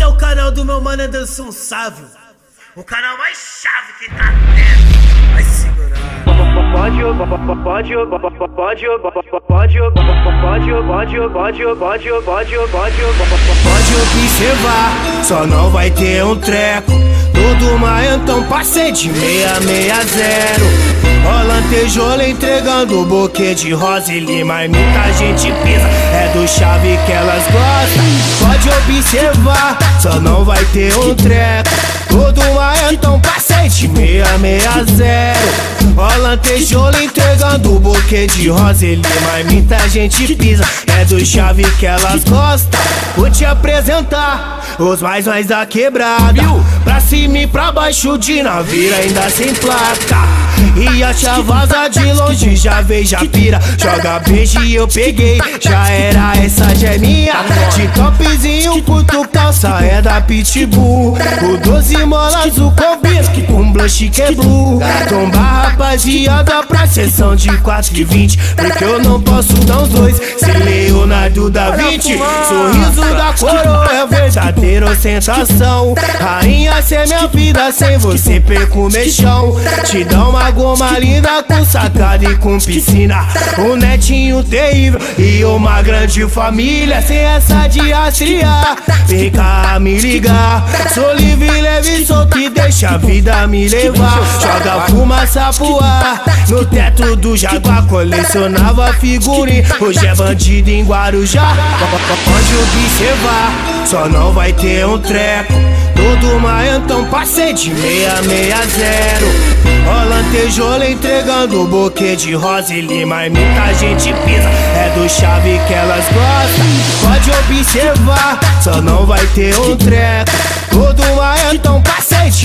Esse é o canal do meu mano Anderson Sávio, o canal mais chave que tá dentro. Vai segurar. Pode observar, só não vai ter um treco. Todo então passei de 660. Rola tijolo entregando buquê de rosa e lima, e muita gente pisa, é do chave que elas gostam. Pode observar, só não vai ter um treco. Todo então passei de 660. Rola tijolo entregando buquê de rosa e lima, e muita gente pisa, é do chave que elas gostam. Vou te apresentar os mais da quebrada, pra cima e pra baixo de navio, ainda sem placa. E a tia vaza de longe, já veio, já pira. Joga beijo e eu peguei, já era, essa já é minha. De topzinho, curto, calça é da Pitbull. O 12 molas, o combina com blush que é blue. Tomba rapaziada pra sessão de 4 e 20, porque eu não posso dar os dois, se Leonardo da Vinci. Sorriso da coroa é verdadeira ostentação. Rainha, cê é minha vida, sem você perco o mexão. Te dá uma goma linda com sacada e com piscina, um netinho terrível e uma grande família. Sem essa de rastrear, vem cá me ligar. Sou livre, leve, solto e deixa a vida me levar. Joga fumaça pro ar no teto do Jaguar. Colecionava figurinha, hoje é bandido em Guarujá. Pode observar, só não vai ter um treco. Todo então passei de 660. Rola tijolo entregando buquê de rosa e lima, e muita gente pisa, é do chave que elas gostam. Pode observar, só não vai ter um treco. Todo então passei de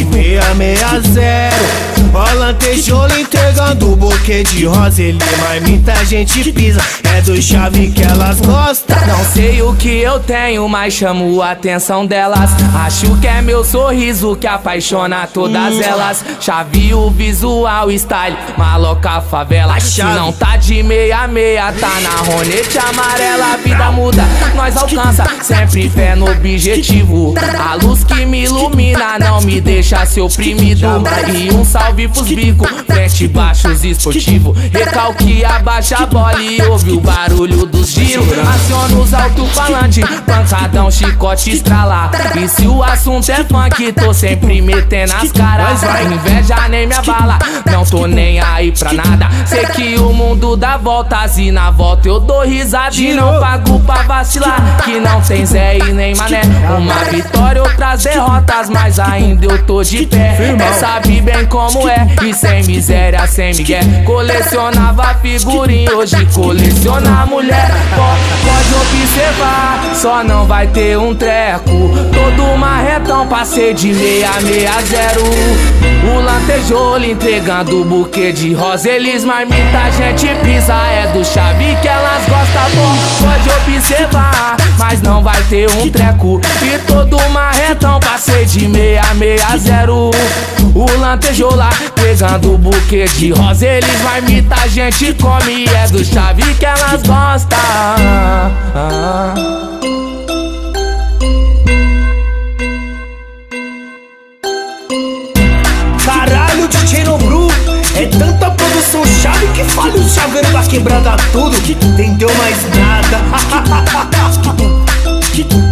660. Rola tijolo entregando buquê de rosa e lima, e muita gente pisa, é do chave que elas gostam. Não sei o que eu tenho, mas chamo a atenção delas. Acho que é meu sorriso que apaixona todas elas. Chave, o visual, style, maloca, favela. Se não tá de 66, tá na ronete amarela. A vida muda, nós alcança, sempre fé no objetivo. A luz que me ilumina não me deixa ser oprimido. E um salve pros bicos, frente baixos esportivo. Recalque, abaixa a bola e ouve o barulho dos giros. Aciona os alto-falantes, pancadão, chicote, estralar. E se o assunto é funk, tô sempre metendo as caras. Inveja nem me abala, não tô nem aí pra nada. Sei que o mundo dá voltas e na volta eu dou risada. E não pago pra vacilar, que não tem Zé e nem Mané. Uma vitória, outras derrotas, mas ainda eu tô de pé. Sabe bem como é, e sem miséria, sem migué. Colecionava figurinha, hoje coleciona mulher. Pode observar, só não vai ter um treco. Todo marretão passei de 660. O lantejolo entregando buquê de rosa, eles muita gente pisa, é do chave que elas gostam. Pode observar, mas não vai ter um treco. E todo marretão passei de 660. O lantejola pegando buquê de rosa, eles muita gente come, é do chave que elas gostam. Caralho, DJ Nobru, é tanta produção chave que fala o chaveiro da quebrada tudo, entendeu mais nada.